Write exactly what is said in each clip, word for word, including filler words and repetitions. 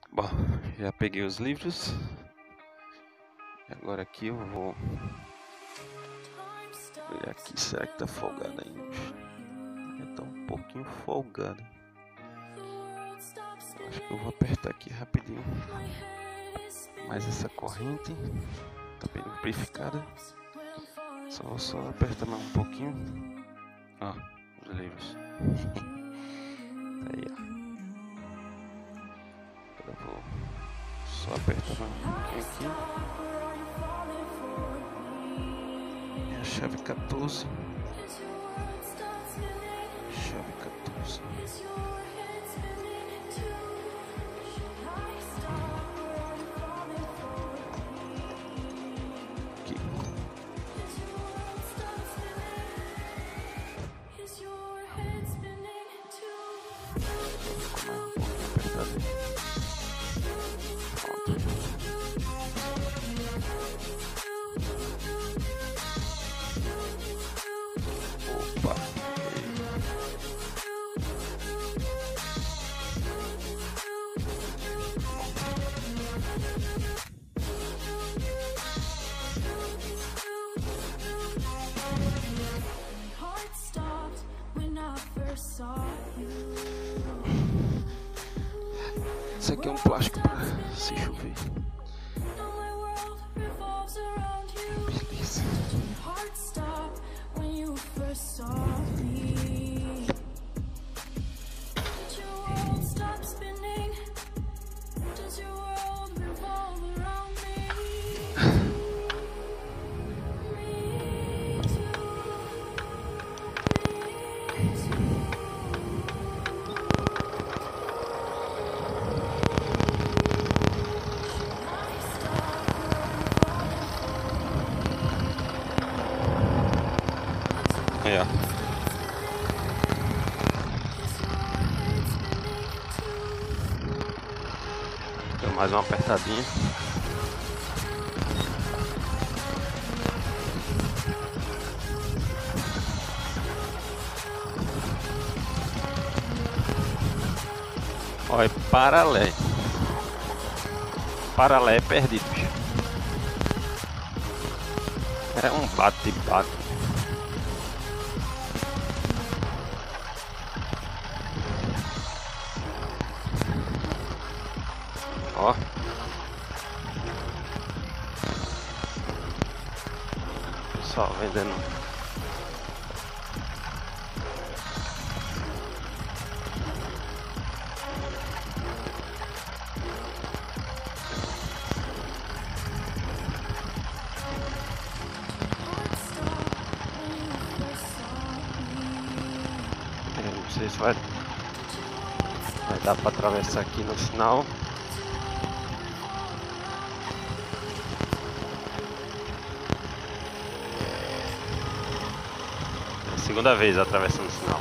Bom, já peguei os livros. Agora aqui eu vou olhar aqui, será que tá folgado ainda? Tá um pouquinho folgado. Eu acho que eu vou apertar aqui rapidinho. Mas essa corrente tá bem lubrificada. Só vou só apertar mais um pouquinho. Ó, os livros. Aí, ó. Agora eu vou só apertar mais um pouquinho aqui. Minha chave quatorze. Chave quatorze. Aqui. Ficou mais um pouquinho apertado. Opa! Isso aqui é um plástico para se chover. Beleza. É. Deu mais uma apertadinha. Olha, paralé. Paralé é perdido, bicho. É um bate-bate. Ó. Pessoal vendendo. Eu não sei se vai, vai dar para atravessar aqui no sinal. Segunda vez atravessando o sinal.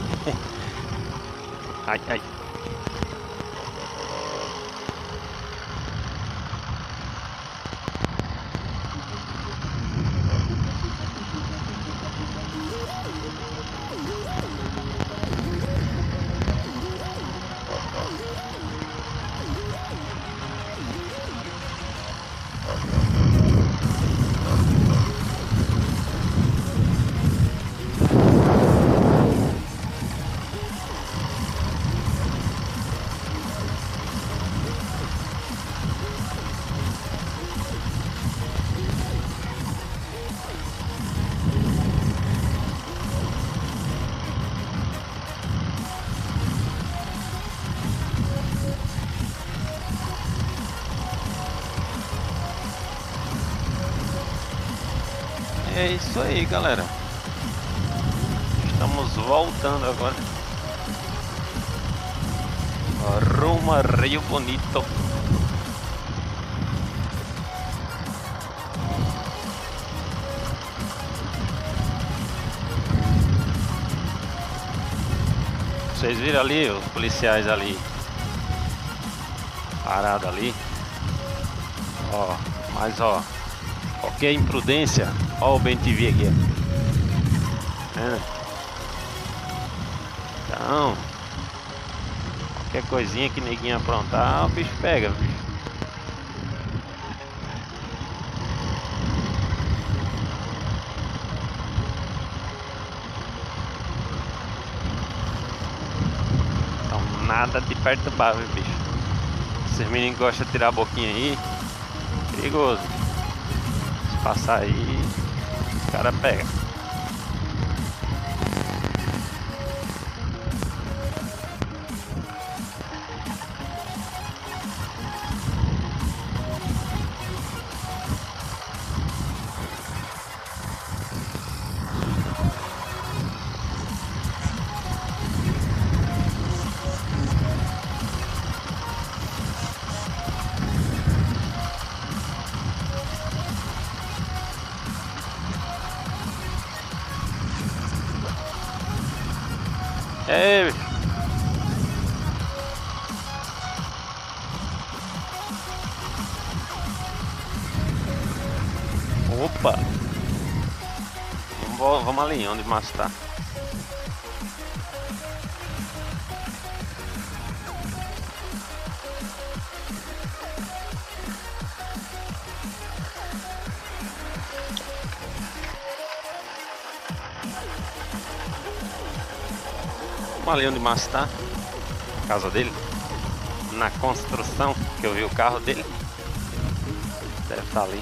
Ai, ai. É isso aí, galera. Estamos voltando agora. Rumo a Rio Bonito. Vocês viram ali os policiais ali parado ali? Ó, mas ó, qualquer imprudência. Ó o Ben T V aqui. É. Então, Qualquer coisinha que neguinho aprontar, o bicho pega, bicho. Então nada de perturbar, viu, bicho. Esses meninos gostam de tirar a boquinha aí. Perigoso. Se passar aí, os caras pegam. Ei, bicho. Opa! Vamos, vamos ali, onde o maço tá. Vamos ali onde o maço tá. A casa dele. Na construção, que eu vi o carro dele. Deve estar ali.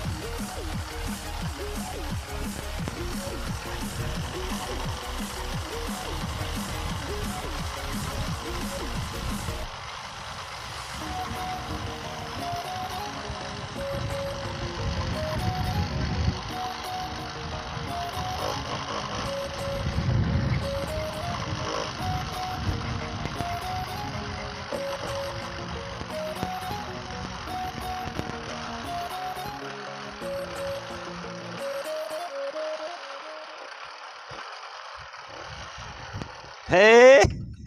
Hey!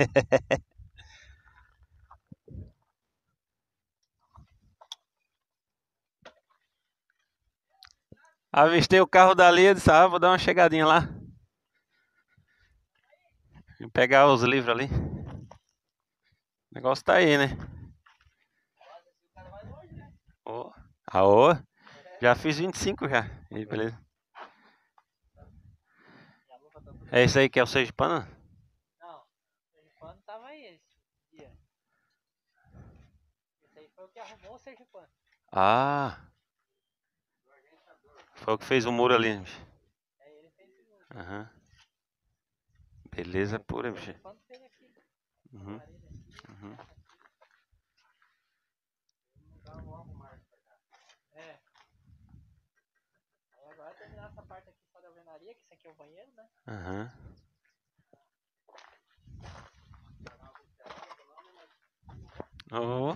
Avistei o carro dali, eu disse, ah, vou dar uma chegadinha lá. Vou pegar os livros ali. O negócio tá aí, né? Oh. Aô, já fiz vinte e cinco já. E beleza. É isso aí que é o sergipano? Não, o sergipano tava aí esse dia. Esse aí foi o que arrumou o sergipano. Ah. Foi o que fez o muro ali, bicho. É, ele fez o muro. Aham. Beleza pura, bicho. O sergipano fez aqui. Uhum. Uhum. É. Aí agora terminar essa parte aqui só da alvenaria, que isso aqui é o banheiro, né? Aham. Oh.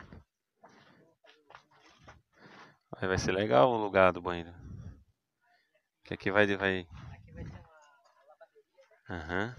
Aí vai ser legal o lugar do banheiro. Que aqui vai... vai... Aqui vai ter uma, uma lavanderia, né? Aham.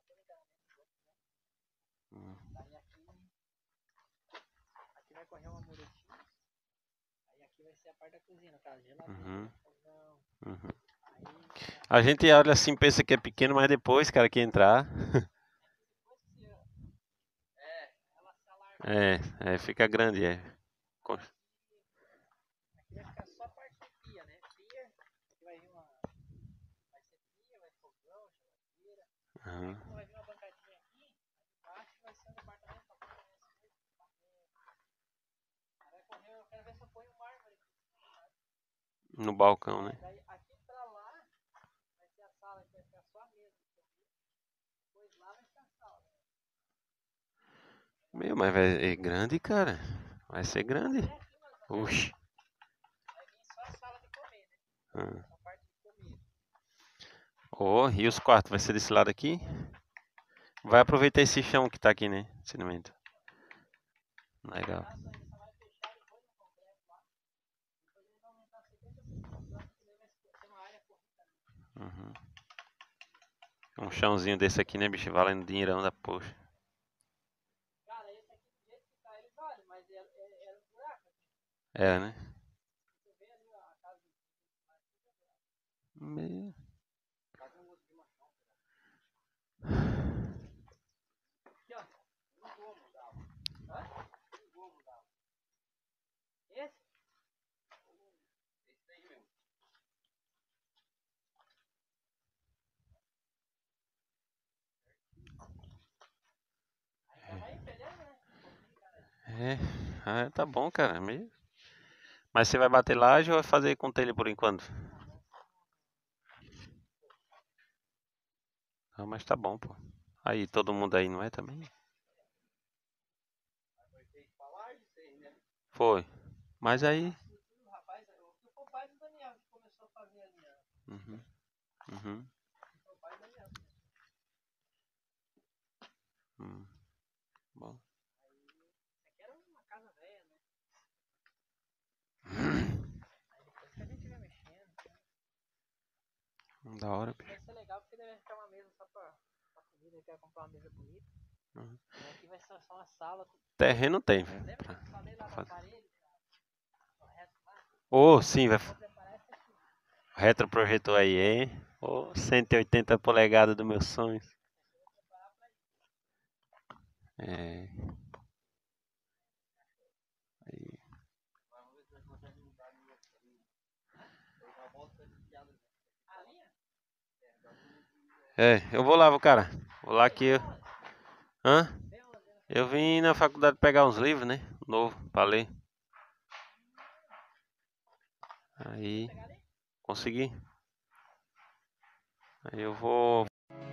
Daí aqui, aqui vai correr uma muretinha. Aí aqui vai ser a parte da cozinha, no caso, geladeira, Uhum. fogão. Uhum. Aí, A gente olha assim, pensa que é pequeno, mas depois, cara, que entrar... depois que é, ela se alarga. É, é, fica grande, é. Co- Aqui vai ficar só a parte de pia, né? Pia, aqui vai vir uma. Vai ser pia, vai ter fogão, geladeira. Aham. Aí como vai vir uma bancadinha aqui, embaixo vai ser um departamento pra pôr. Aí vai correr, eu quero ver se eu ponho um mármore aqui. No balcão, né? Daí aqui pra lá vai ser a sala que vai ficar só a mesa. Depois lá vai ser a sala. Meu, mas vai é grande, cara. Vai ser grande. É aqui, mano. Oxi. Vai vir só a sala de comer, né? Ah. A parte de comer. Oh, e os quartos? Vai ser desse lado aqui? Vai aproveitar esse chão que tá aqui, né? Cimento. Legal. Uhum. Um chãozinho desse aqui, né, bicho? Valendo dinheirão da poxa. Cara, esse aqui do jeito que tá, ele vale, mas era, era um buraco. É, né? Você vê ali a casa do. Meu. Fazer um outro de machão. Aqui, ó. Um cômodo. Hã? Esse? Esse daí mesmo. Aí vai perdendo, né? É, ah, tá bom, cara. Meio... Mas você vai bater laje ou vai fazer com telha por enquanto? Ah, mas tá bom, pô. Aí, todo mundo aí, não é também? Foi. Mas aí... Rapaz, o pai do Daniel que começou a fazer ali, ó. Uhum. Uhum. O pai do Daniel. Hum. Bom. Isso aqui era uma casa velha, né? Aí depois que a gente vai mexendo. Da hora, bicho. Vai ser legal porque deve ficar uma mesa só pra, pra comida. Eu quero comprar uma mesa bonita. Uhum. E aqui vai ser só uma sala. Terreno tem, velho. Lembra que eu te falei lá do aparelho? O resto lá? Ô, oh, sim, vai. Vou preparar essa aqui. Retroprojetor aí, hein? Ô, oh, cento e oitenta polegadas dos meus sonhos. É. Aí. É, eu vou lá, vou, cara. Vou lá que eu... Hã? Eu vim na faculdade pegar uns livros, né? Novo, pra ler. Aí... Consegui. Aí eu vou...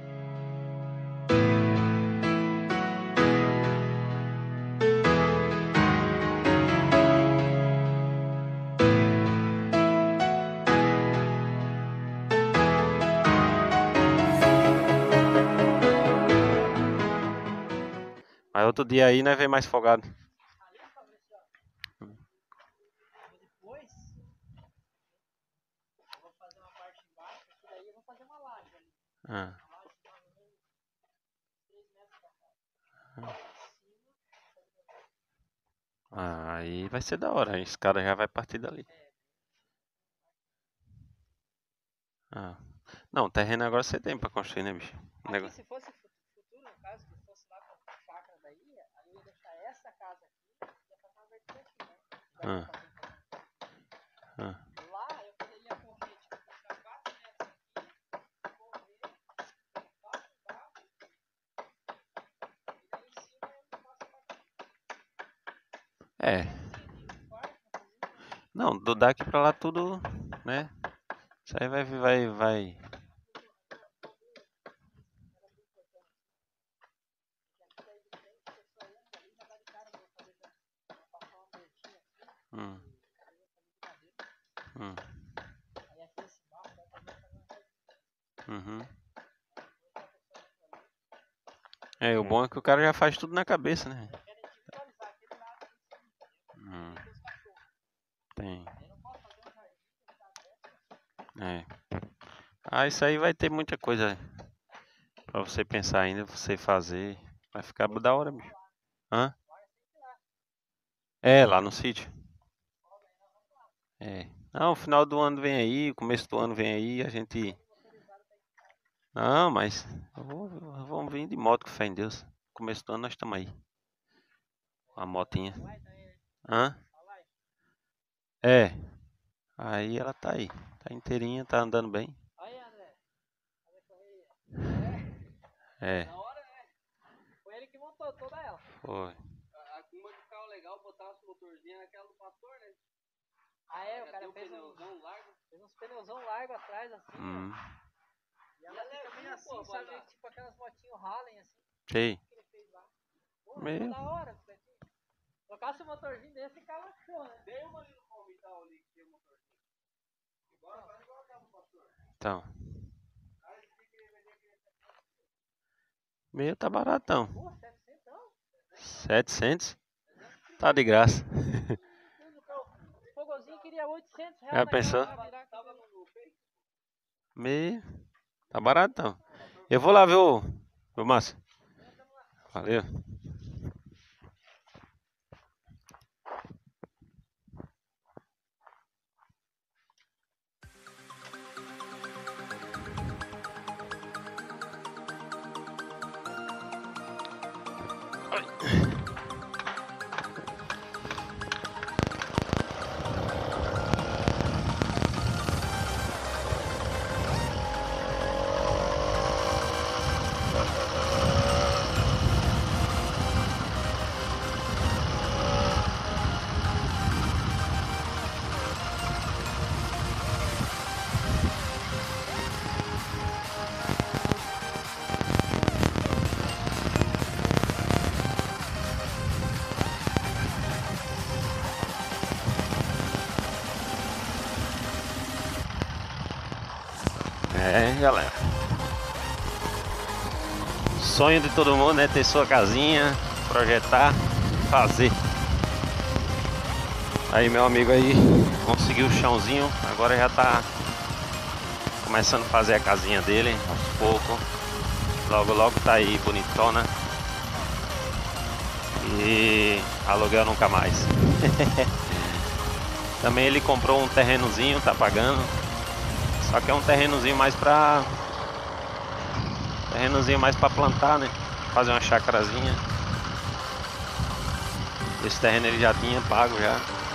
Aí outro dia aí nós vem mais folgado. Depois, eu vou fazer uma parte embaixo, que daí eu vou fazer uma laje ali. Ah. Uma laje de mais ou menos três metros pra cá. Ah, aí vai ser da hora. A escada já vai partir dali. Ah. Não, terreno agora você tem pra construir, né, bicho? Aqui, Negócio. se fosse futuro, no caso, que fosse lá pra chácara daí, aí eu ia deixar essa casa aqui e ia fazer uma vertical aqui, né? Ah. Ah. Lá eu poderia correr, tipo, puxar quatro metros aqui, correr, baixo, baixo, e daí em cima eu faço a parte. É. Não, do daqui pra lá tudo, né? Isso aí vai, vai, vai. Hum. Hum. Uhum. É, o bom é que o cara já faz tudo na cabeça, né? Hum. Tem. É. Ah, isso aí vai ter muita coisa pra você pensar ainda, você fazer. Vai ficar da hora, bicho. Hã? É, lá no sítio. É. Não, o final do ano vem aí, o começo do ano vem aí, a gente... Não, mas eu vou, vamos vir de moto, com fé em Deus. No começo do ano nós estamos aí. A motinha. Hã? É. Aí ela tá aí. Tá inteirinha, tá andando bem. Aí, André. É. Na hora, né? Foi ele que montou toda ela. Foi. Uma que ficava legal, botar os motorzinhos naquela do pastor, né? Ah, é, o cara fez, um, largo. fez uns pneuzão largo atrás, assim, Hum. ó. E ela e fica meio assim, pô, sabe? Mandar. Tipo aquelas motinhos Harley, assim. Sei. Que ele fez lá. Pô, Meu. ficou da hora, Fredinho. Colocasse um motorzinho desse, ficava show, né? Dei uma ali no palmital ali, que tinha um motorzinho. Igual, faz igual aquela do pastor. Então. Meu tá baratão. Pô, setecentos? setecentos? Tá de graça. O fogozinho queria oitocentos reais. Já pensou? Meio. Tá baratão. Eu vou lá ver o. Ô, Márcio. Valeu. Ai. É, galera. Sonho de todo mundo é ter sua casinha, projetar, fazer. Aí meu amigo aí conseguiu o chãozinho, agora já tá começando a fazer a casinha dele aos poucos. Logo logo tá aí bonitona. E aluguel nunca mais. Também ele comprou um terrenozinho, tá pagando. Só que é um terrenozinho mais pra Terrenozinho mais pra plantar, né? Fazer uma chácarazinha. Esse terreno ele já tinha pago já.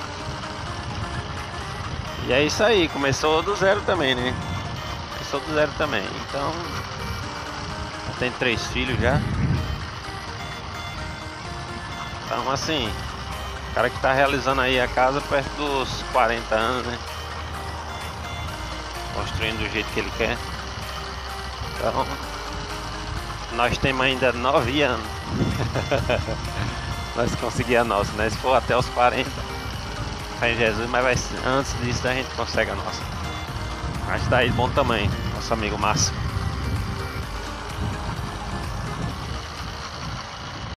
E é isso aí, começou do zero também, né? Começou do zero também. Então, tem três filhos já. Então assim, o cara que tá realizando aí a casa perto dos quarenta anos, né? Construindo do jeito que ele quer. Então, nós temos ainda nove anos. Nós conseguimos a nossa, né? Se for até os quarenta, fé em Jesus, mas vai, antes disso a gente consegue a nossa. Mas tá aí de bom tamanho, nosso amigo Márcio.